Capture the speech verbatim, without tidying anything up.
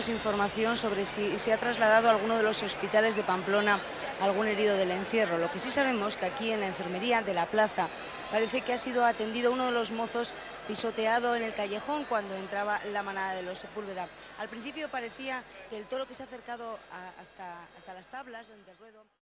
tenemos información sobre si se ha trasladado a alguno de los hospitales de Pamplona algún herido del encierro. Lo que sí sabemos que aquí en la enfermería de la plaza parece que ha sido atendido uno de los mozos pisoteado en el callejón cuando entraba la manada de los Sepúlveda. Al principio parecía que el toro que se ha acercado a, hasta, hasta las tablas del ruedo...